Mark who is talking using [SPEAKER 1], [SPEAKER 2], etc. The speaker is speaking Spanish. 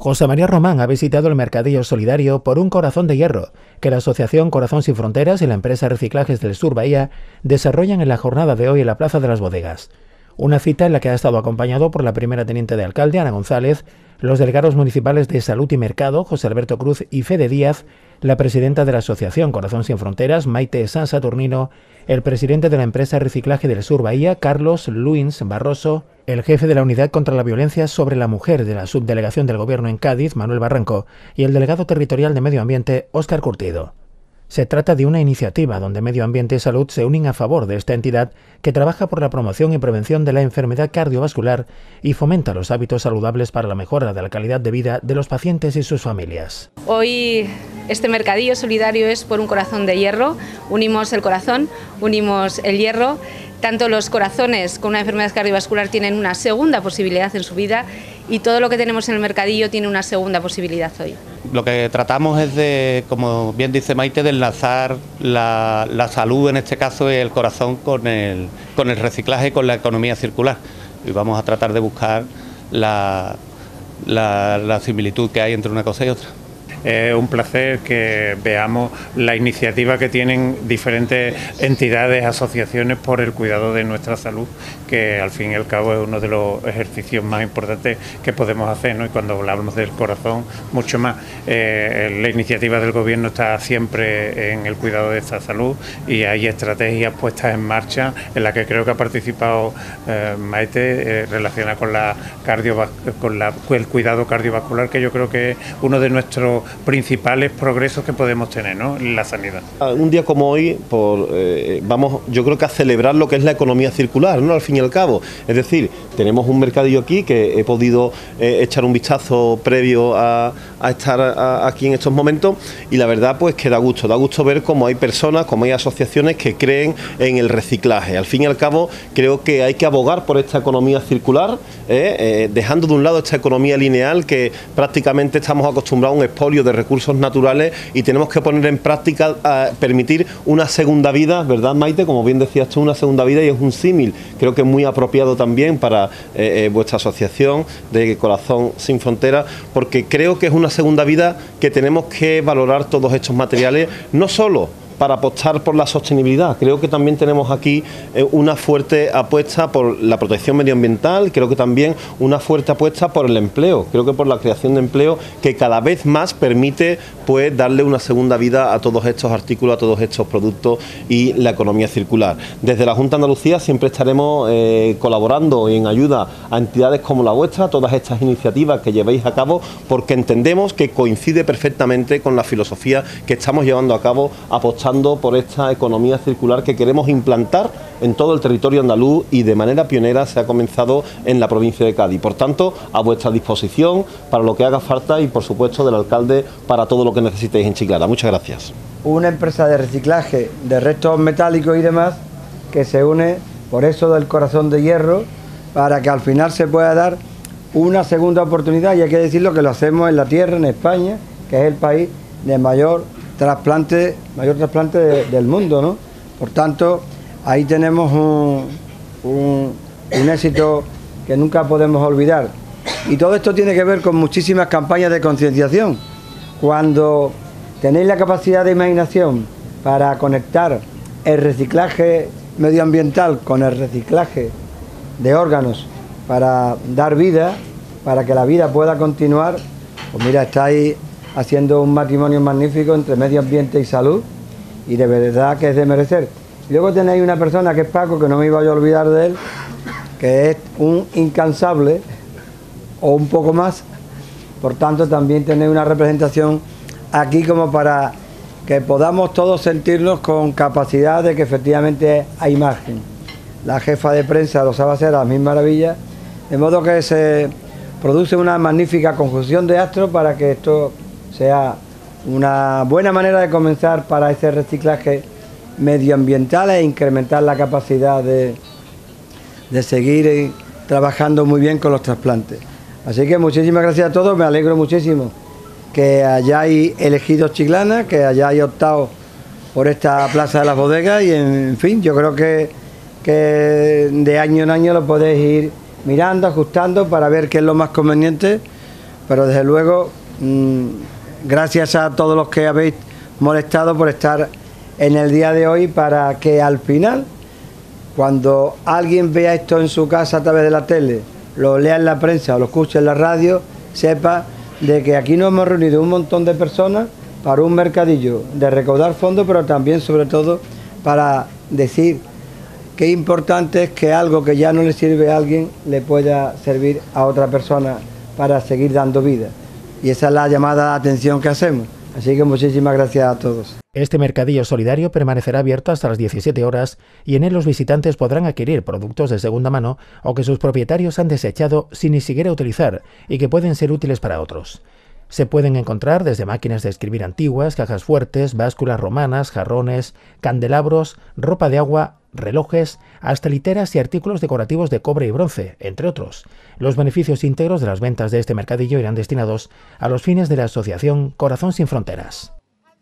[SPEAKER 1] José María Román ha visitado el mercadillo solidario Por un Corazón de Hierro, que la Asociación Corazón Sin Fronteras y la empresa Reciclajes del Sur Bahía desarrollan en la jornada de hoy en la Plaza de las Bodegas. Una cita en la que ha estado acompañado por la primera teniente de alcalde, Ana González, los delegados municipales de Salud y Mercado, José Alberto Cruz y Fede Díaz, la presidenta de la Asociación Corazón Sin Fronteras, Maite San Saturnino, el presidente de la empresa Reciclaje del Sur Bahía, Carlos Luins Barroso, el jefe de la Unidad contra la Violencia sobre la Mujer de la Subdelegación del Gobierno en Cádiz, Manuel Barranco, y el delegado territorial de Medio Ambiente, Óscar Curtido. Se trata de una iniciativa donde Medio Ambiente y Salud se unen a favor de esta entidad que trabaja por la promoción y prevención de la enfermedad cardiovascular y fomenta los hábitos saludables para la mejora de la calidad de vida de los pacientes y sus familias.
[SPEAKER 2] Hoy este mercadillo solidario es por un corazón de hierro. Unimos el corazón, unimos el hierro. Tanto los corazones con una enfermedad cardiovascular tienen una segunda posibilidad en su vida y todo lo que tenemos en el mercadillo tiene una segunda posibilidad hoy.
[SPEAKER 3] Lo que tratamos es de, como bien dice Maite, de enlazar la salud, en este caso el corazón, con el reciclaje y con la economía circular. Y vamos a tratar de buscar la similitud que hay entre una cosa y otra.
[SPEAKER 4] Es un placer que veamos la iniciativa que tienen diferentes entidades, asociaciones por el cuidado de nuestra salud, que al fin y al cabo es uno de los ejercicios más importantes que podemos hacer, ¿no? Y cuando hablamos del corazón, mucho más. La iniciativa del Gobierno está siempre en el cuidado de esta salud y hay estrategias puestas en marcha en las que creo que ha participado Maite, relacionada con el cuidado cardiovascular, que yo creo que es uno de nuestros principales progresos que podemos tener, ¿no?, en la sanidad.
[SPEAKER 5] Un día como hoy, vamos, yo creo que a celebrar lo que es la economía circular, ¿no?, al fin y al cabo. Es decir, tenemos un mercadillo aquí que he podido echar un vistazo previo a estar aquí en estos momentos, y la verdad pues que da gusto ver cómo hay personas, cómo hay asociaciones que creen en el reciclaje. Al fin y al cabo creo que hay que abogar por esta economía circular, dejando de un lado esta economía lineal que prácticamente estamos acostumbrados a un expolio de recursos naturales, y tenemos que poner en práctica permitir una segunda vida, ¿verdad, Maite? Como bien decías tú, una segunda vida, y es un símil, creo que es muy apropiado también para vuestra asociación de Corazón Sin Fronteras, porque creo que es una segunda vida que tenemos que valorar todos estos materiales, no solo para apostar por la sostenibilidad. Creo que también tenemos aquí una fuerte apuesta por la protección medioambiental, creo que también una fuerte apuesta por el empleo, creo que por la creación de empleo, que cada vez más permite pues darle una segunda vida a todos estos artículos, a todos estos productos y la economía circular. Desde la Junta de Andalucía siempre estaremos colaborando en ayuda a entidades como la vuestra, todas estas iniciativas que llevéis a cabo, porque entendemos que coincide perfectamente con la filosofía que estamos llevando a cabo, apostando por esta economía circular que queremos implantar en todo el territorio andaluz, y de manera pionera se ha comenzado en la provincia de Cádiz. Por tanto, a vuestra disposición para lo que haga falta, y por supuesto del alcalde para todo lo que necesitéis en Chiclana. Muchas gracias.
[SPEAKER 6] Una empresa de reciclaje de restos metálicos y demás que se une por eso del corazón de hierro, para que al final se pueda dar una segunda oportunidad, y hay que decirlo que lo hacemos en la tierra, en España, que es el país de mayor trasplante del mundo, ¿no? Por tanto, ahí tenemos un éxito que nunca podemos olvidar. Y todo esto tiene que ver con muchísimas campañas de concienciación. Cuando tenéis la capacidad de imaginación para conectar el reciclaje medioambiental con el reciclaje de órganos para dar vida, para que la vida pueda continuar, pues mira, estáis haciendo un matrimonio magnífico entre medio ambiente y salud, y de verdad que es de merecer. Luego tenéis una persona que es Paco, que no me iba a olvidar de él, que es un incansable, o un poco más. Por tanto, también tenéis una representación aquí como para que podamos todos sentirnos con capacidad de que efectivamente hay margen. La jefa de prensa lo sabe hacer a las mil maravillas, de modo que se produce una magnífica conjunción de astros para que esto sea una buena manera de comenzar para ese reciclaje medioambiental e incrementar la capacidad de seguir trabajando muy bien con los trasplantes. Así que muchísimas gracias a todos, me alegro muchísimo que hayáis elegido Chiclana, que hayáis optado por esta Plaza de las Bodegas, y en fin, yo creo que de año en año lo podéis ir mirando, ajustando para ver qué es lo más conveniente pero desde luego, gracias a todos los que habéis molestado por estar en el día de hoy, para que al final, cuando alguien vea esto en su casa a través de la tele, lo lea en la prensa o lo escuche en la radio, sepa de que aquí nos hemos reunido un montón de personas para un mercadillo de recaudar fondos, pero también, sobre todo, para decir qué importante es que algo que ya no le sirve a alguien le pueda servir a otra persona para seguir dando vida. Y esa es la llamada de atención que hacemos. Así que muchísimas gracias a todos.
[SPEAKER 1] Este mercadillo solidario permanecerá abierto hasta las 17 horas y en él los visitantes podrán adquirir productos de segunda mano o que sus propietarios han desechado sin ni siquiera utilizar y que pueden ser útiles para otros. Se pueden encontrar desde máquinas de escribir antiguas, cajas fuertes, básculas romanas, jarrones, candelabros, ropa de agua, relojes, hasta literas y artículos decorativos de cobre y bronce, entre otros. Los beneficios íntegros de las ventas de este mercadillo irán destinados a los fines de la asociación Corazón Sin Fronteras.